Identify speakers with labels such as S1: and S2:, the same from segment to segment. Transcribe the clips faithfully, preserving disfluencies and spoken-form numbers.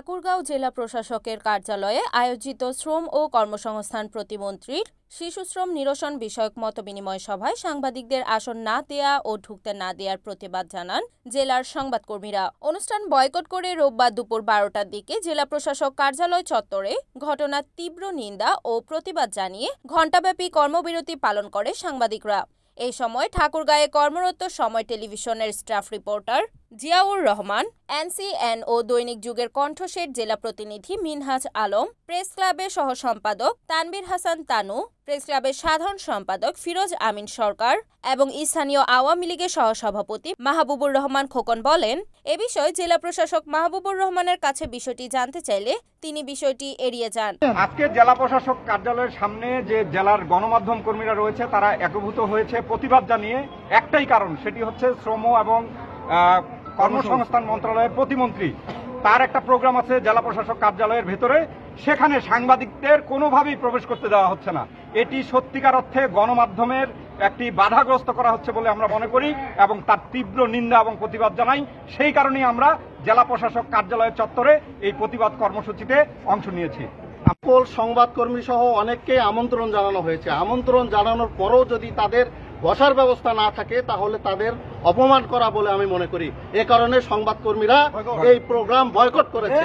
S1: ঠাকুরগাঁও জেলা প্রশাসকের কার্যালয়ে আয়োজিত শ্রম ও কর্মসংস্থান প্রতিমন্ত্রীর শিশুশ্রম নিরসন বিষয়ক মতবিনিময় সভায় সাংবাদিকদের আসন না দেয়া ও ঢুকতে না দেওয়ার প্রতিবাদ জানান জেলার সংবাদকর্মীরা। অনুষ্ঠান বয়কট করে রোববার দুপুর বারোটার দিকে জেলা প্রশাসক কার্যালয় চত্বরে ঘটনার তীব্র নিন্দা ও প্রতিবাদ জানিয়ে ঘণ্টাব্যাপী কর্মবিরতি পালন করে সাংবাদিকরা। এই সময় ঠাকুরগাঁয়ে কর্মরত সময় টেলিভিশনের staff reporter Ziaur Rahman, NCN ও দৈনিক যুগের কণ্ঠস্বর জেলা প্রতিনিধি মিনহাজ আলম, প্রেস ক্লাবের সহ সম্পাদক তানবীর হাসান তানু, প্রেস ক্লাবের সাধারণ সম্পাদক ফিরোজ আমিন সরকার এবং স্থানীয় আওয়ামী লীগের সহসভাপতি মাহবুবুর রহমান খোকন বলেন, এ বিষয়ে জেলা প্রশাসক মাহবুবুর রহমানের কাছে বিষয়টি জানতে চাইলে তিনি বিষয়টি এড়িয়ে যান।
S2: আজকে জেলা প্রশাসক কার্যালয়ের সামনে যে জেলার গণমাধ্যম কর্মীরা রয়েছে তারা একভূত হয়েছে প্রতিবাদ জানিয়ে একটাই কারণ, সেটি হচ্ছে শ্রম এবং কর্মসংস্থান মন্ত্রণালয়ের প্রতিমন্ত্রী তার একটা প্রোগ্রাম আছে জেলা প্রশাসক কার্যালয়ের ভেতরে, সেখানে সাংবাদিকদের কোনোভাবেই প্রবেশ করতে দেওয়া হচ্ছে না। এটি সত্যিকার অর্থে গণমাধ্যমের একটি বাধাগ্রস্ত করা হচ্ছে বলে আমরা মনে করি এবং তার তীব্র নিন্দা এবং প্রতিবাদ জানাই। সেই কারণেই আমরা জেলা প্রশাসক কার্যালয়ের চত্বরে এই প্রতিবাদ কর্মসূচিতে অংশ নিয়েছি।
S3: সকল সংবাদকর্মী সহ অনেককে আমন্ত্রণ জানানো হয়েছে। আমন্ত্রণ জানানোর পরও যদি তাদের বসার ব্যবস্থা না থাকে তাহলে তাদের অপমান করা বলে আমি মনে করি। এ কারণে সংবাদকর্মীরা এই প্রোগ্রাম বয়কট করেছে।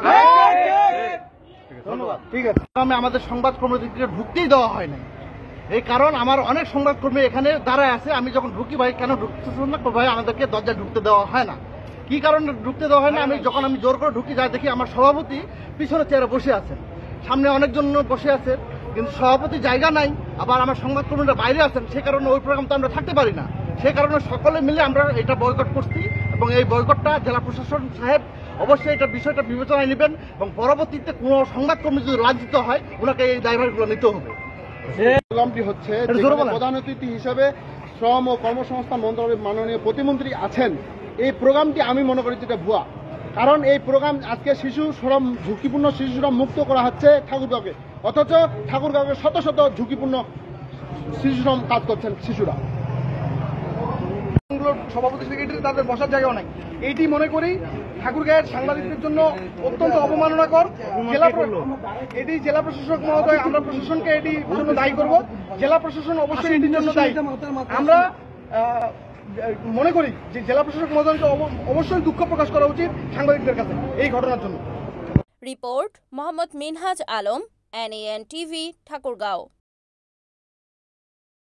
S3: ধন্যবাদ। ঠিক আছে, আমি আমাদের সংবাদকর্মীদেরকে ঢুকতেই দেওয়া হয় না। এই কারণ আমার অনেক সংবাদকর্মী এখানে দাঁড়ায় আছে, আমি যখন ঢুকি ভাই কেন ঢুকতেছেন না, ভাই আমাদেরকে দরজায় ঢুকতে দেওয়া হয় না। কি কারণে ঢুকতে দেওয়া হয় না, আমি যখন আমি জোর করে ঢুকি যাই দেখি আমার সভাপতি পিছনে চেয়ারে বসে আছেন, সামনে অনেকজন বসে আছে, কিন্তু সভাপতি জায়গা নাই, আবার আমার সংবাদকর্মীরা বাইরে আছেন। সে কারণে ওই প্রোগ্রাম তো আমরা থাকতে পারি না। সে কারণে সকলে মিলে আমরা এটা বয়কট করছি এবং এই বয়কটটা জেলা প্রশাসন সাহেব অবশ্যই এটা বিষয়টা বিবেচনায় নেবেন এবং পরবর্তীতে কোনো সংবাদকর্মী যদি লাঞ্ছিত হয় ওনাকে এই দায়ভারগুলো নিতে হবে। প্রোগ্রামটি হচ্ছে প্রধান অতিথি হিসেবে শ্রম ও কর্মসংস্থান মন্ত্রণালয়ের মাননীয় প্রতিমন্ত্রী আছেন। এই প্রোগ্রামটি আমি মনে করি যেটা ভুয়া, কারণ এই প্রোগ্রাম আজকে শিশু শ্রম ঝুঁকিপূর্ণ শিশু শ্রম মুক্ত করা হচ্ছে ঠাকুরগাঁওকে, অথচ ঠাকুরগাঁওকে শত শত ঝুঁকিপূর্ণ শিশু শ্রম কাজ করছেন শিশুরা। সভাপতি সেক্রেটারি তাদের বসার জায়গাও নাই। এইটি মনে করি ঠাকুরগাঁয়ের সাংবাদিকদের জন্য অত্যন্ত অবমাননাকর। জেলা এটি জেলা প্রশাসক মহোদয়, আমরা প্রশাসনকে এটির জন্য দায়ী করব। জেলা প্রশাসন অবশ্যই এটির জন্য দায়ী। আমরা মনে করি যে জেলা প্রশাসক মহোদয়কে অবশ্যই দুঃখ প্রকাশ করা উচিত সাংবাদিকদের কাছে এই ঘটনার জন্য।
S1: Report Mohammad Minhaj Alam, NAN TV, Thakurgaon.